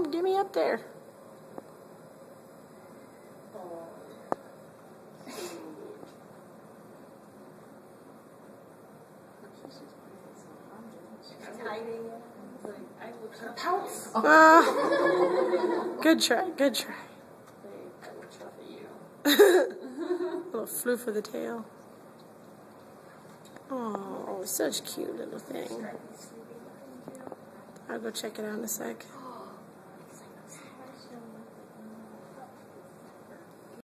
Get me up there. Good try, good try. Little floof of the tail. Oh, such cute little thing. I'll go check it out in a sec.